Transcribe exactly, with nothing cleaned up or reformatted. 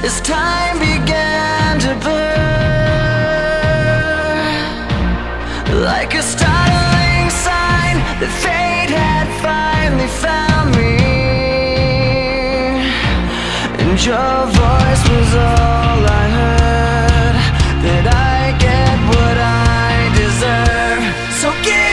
as time began to blur, like a startling sign that fate had finally found me, and your voice was all I heard, that I get what I deserve. So give